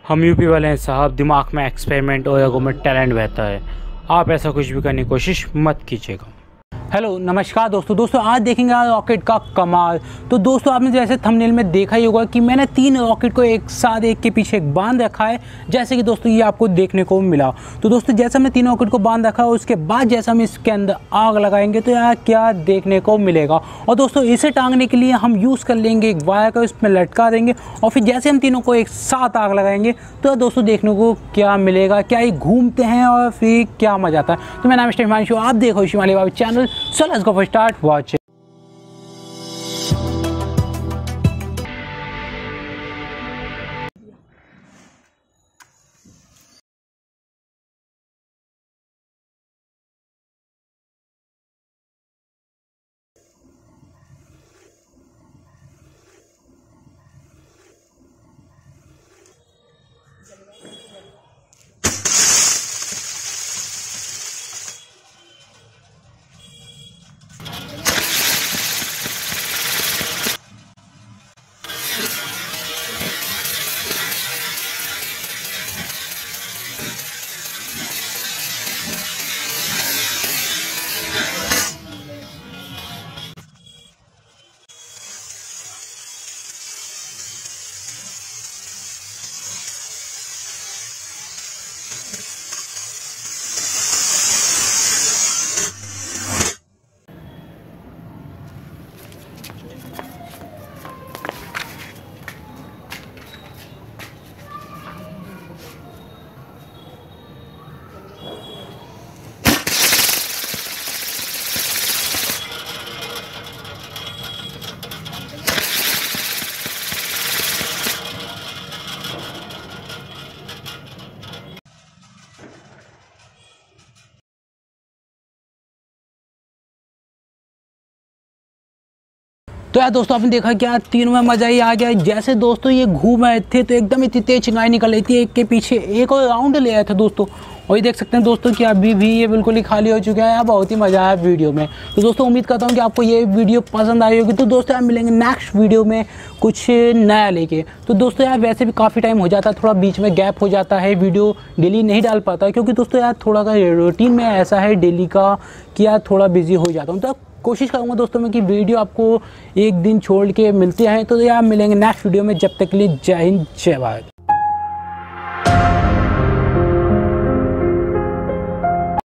हम यूपी वाले हैं साहब, दिमाग में एक्सपेरिमेंट और एगो में टैलेंट बहता है। आप ऐसा कुछ भी करने की कोशिश मत कीजिएगा। हेलो नमस्कार दोस्तों आज देखेंगे रॉकेट का कमाल। तो दोस्तों आपने जैसे थंबनेल में देखा ही होगा कि मैंने 3 रॉकेट को एक साथ एक के पीछे एक बांध रखा है, जैसे कि दोस्तों ये आपको देखने को मिला। तो दोस्तों जैसा हमने 3 रॉकेट को बांध रखा है, उसके बाद जैसा हम इसके अंदर आग लगाएंगे तो यार क्या देखने को मिलेगा। और दोस्तों इसे टांगने के लिए हम यूज़ कर लेंगे एक वायर को, इसमें लटका देंगे और फिर जैसे हम तीनों को एक साथ आग लगाएंगे तो दोस्तों देखने को क्या मिलेगा, क्या ये घूमते हैं और फिर क्या मजा आता है। तो मेरा नाम है हिमांशु, आप देखो Shivali Babu channel. So let's go for start watching. तो यार दोस्तों आपने देखा क्या तीनों में मज़ा ही आ गया। जैसे दोस्तों ये घूम रहे थे तो एकदम इतनी तेज चिंगारी निकल रही थी, एक के पीछे एक और राउंड ले आया था दोस्तों। और ये देख सकते हैं दोस्तों कि अभी भी ये बिल्कुल ही खाली हो चुका है। बहुत ही मज़ा आया वीडियो में। तो दोस्तों उम्मीद करता हूँ कि आपको ये वीडियो पसंद आई होगी। तो दोस्तों आप मिलेंगे नेक्स्ट वीडियो में कुछ नया लेके। तो दोस्तों यार वैसे भी काफ़ी टाइम हो जाता है, थोड़ा बीच में गैप हो जाता है, वीडियो डेली नहीं डाल पाता है क्योंकि दोस्तों यार थोड़ा का रूटीन में ऐसा है डेली का कि यार थोड़ा बिजी हो जाता हूँ। तो कोशिश करूँगा दोस्तों मैं कि वीडियो आपको एक दिन छोड़ के मिलते हैं। तो यार मिलेंगे नेक्स्ट वीडियो में, जब तक के लिए जय हिंद जय भारत।